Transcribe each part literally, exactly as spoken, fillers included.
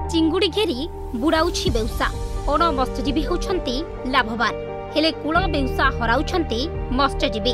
चिंगुड़ी घेरी बुड़ाउछि बेउसा अण मत्स्यजीवी होउछंती लाभवान हेले कूल बेउसा हराउछंती मत्स्यजीवी।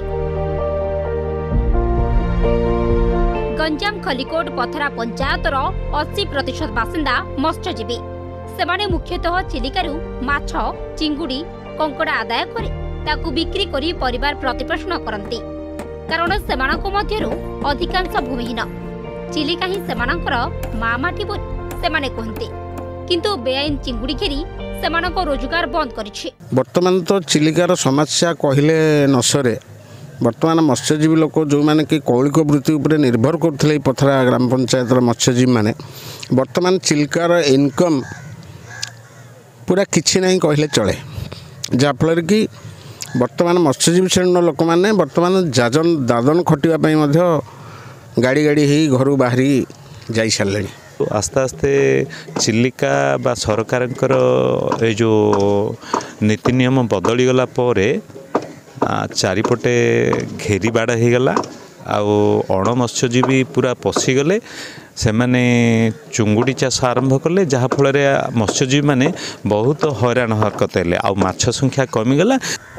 गंजाम खलिकोट पथरा पंचायतर अस्सी प्रतिशत बासिंदा मत्स्यजीवी। सेमाने मुख्यतः चिलिकारु माछ चिंगुड़ी कंकड़ा आदाय करे ताकू बिक्री करी परिवार प्रतिपोषण करंती कारण सेमानक मध्यरु अधिकांश भूमिहीन चिलिका ही सेमानकर मा माटी बोली सेमाने कहते किंतु बेआईन चिंगुड़ी घेरी सेमानक रोजगार बंद करिछि। वर्तमान तो चिलिकार समस्या कहले नसरे वर्तमान मत्स्यजीवी लोक जो मैंने कि कौलिक वृत्ति उपर निर्भर करते पथरा ग्राम पंचायत मत्स्यजीवी मैंने वर्तमान चिलिकार इनकम पूरा किछि नहीं कहले चले जाफल कि वर्तमान मत्स्यजीवी श्रेणी लोक मैंने वर्तमान जाजन दादन खटिवाई गाड़ी गाड़ी ही घर बाहरी जाई सारे आस्ते आस्ते चिलिका बा सरकार जो नीति नियम बदली गला परे चारिपटे घेरी बाड़ हो गला अण मत्स्यजीवी पूरा पशिगले से माने चुंगुड़ी चाष आरंभ कले जहाँफल मत्स्यजीवी माने बहुत हैरान हरकत है आ माछ संख्या कमिगला।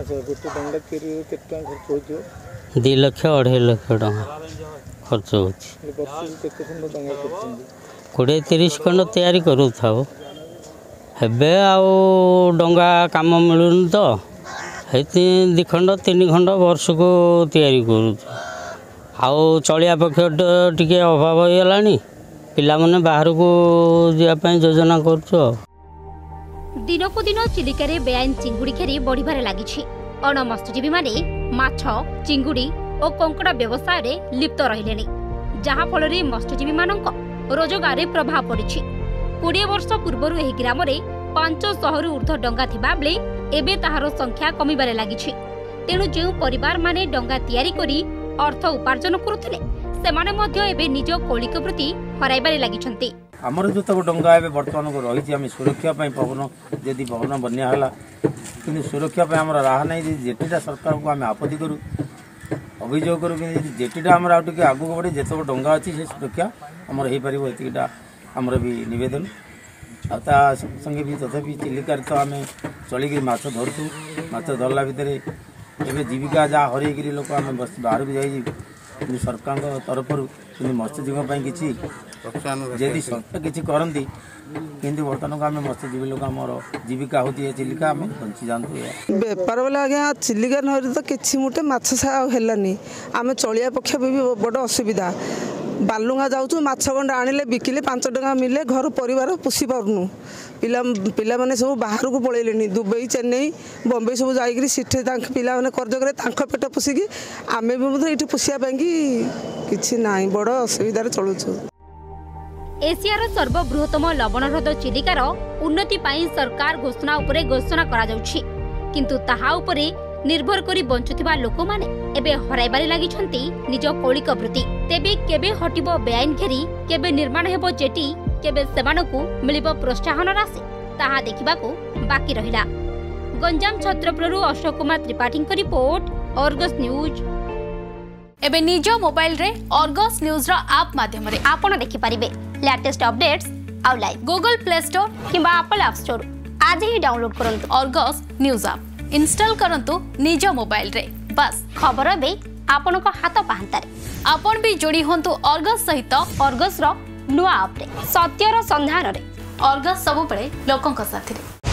दि लक्ष अढ़ाई लक्ष टका खर्च हो कोड़े तीस खंड तैयारी करू थाओ हेबे आउ डंगा काम मिलून तो दि खंड तीन खंड वर्ष को तैयारी करू आउ चलिया पक्ष टिके अभाव हो गलानी पिला माने बाहर को जापाई योजना करछो। दिन को दिन चिलिकारे बेआईन चिंगुड़ी घेरी बढ़िबारे लागिछि। अण मत्स्यजीवी माने माछ चिंगुड़ी और कंकड़ा व्यवसाय रे लिप्त रहिलेनी जहाँ फल रे मत्स्यजीवी मानक रोजगार रे प्रभाव पड़िछि। कोड़े वर्ष पूर्वरु एही ग्राम रे पांच सौ रु ऊर्ध्व डंगा थिबा बेले एबे ताहार संख्या कमिबारे लागिछि। तेणु जे परिवार माने डंगा तैयारी करी अर्थ उपार्जन करुथिले सेमाने मध्य एबे निज कौलिक वृत्ति हराइबारे लागिछन्ति। हमर जो तक डंगा एबे वर्तमान को रही हम सुरक्षा पई पवन यदि पवन बन्या हला किंतु सुरक्षा पई हमरा राह नै जेटिटा सरकार को हम आपत्ति करू अभियोग करू कि जेटिटा हमरा आउट के आगु को बढ़े जेतो डंगा अछि से सुरक्षा हमर हे परिबो एतिटा हमर भी निवेदन आता संगे भी तथापि चिलिकार तो आम चलिक माछ धरतु माछ धरला भितर एवं जीविका जहाँ हर लोक आम बस बाहर को जाइए सरकार तरफ मत्स्यजीवी किसी जदि सरकार किसी करती किंतु बर्तमान को आम मत्स्यजीवी लोक आम जीविका होती है चिलिका आम बंची जातु बेपार बोले आज्ञा चिलिका नहर तो किसी मुठे माछ है आम चलिया पक्ष भी बड़ असुविधा बालुंगा जाऊँ माछ खंड आनिले बिकिले पांच टका मिले घर परिवार पोषि पारनु पिला पिला माने सब बाहर को पलैले दुबई चेन्नई बम्बई सब जाइकरी सिठे पिला माने कर्ज करे तांख पेट पोषिकी आमे भी मतलब ये पोषिया कि नाई बड़ असुविधार चलुछु। एशियार सर्वबृहत्तम लवण ह्रद चिलिकार उन्नति पाई सरकार घोषणा उपरे घोषणा करा जाउछि किंतु ताहा उपरे निर्भर करी बंचुथिबा लोक माने एबे हराइबारे लागिछन्ति निज कौलिक वृत्ति। तेबे केबे हटिबो बेआईन घेरी केबे निर्माण हेबो जेटी केबे सेमानकु मिलिबो प्रोत्साहन राशि ताहा देखिबाकू बाकी रहिला। गंजाम छत्रपुररु अशोक कुमार त्रिपाठी को रिपोर्ट अर्गस न्यूज। एबे निज मोबाइल रे अर्गस न्यूज रो ऐप माध्यम रे आपण देखि परिबे लेटेस्ट अपडेट्स आउ लाइव गूगल प्ले स्टोर किबा एप्पल ऐप स्टोर आज ही डाउनलोड करंतु अर्गस न्यूज ऐप इंस्टॉल करंतु निज मोबाइल रे बस खबर बे आपण को हाथ पाहंतारे आपण भी जोड़ी होंतु अर्गस सहित अर्गस रो नुआ ऐप रे सत्यर संधान रे अर्गस सब पळे लोकन का साथी रे।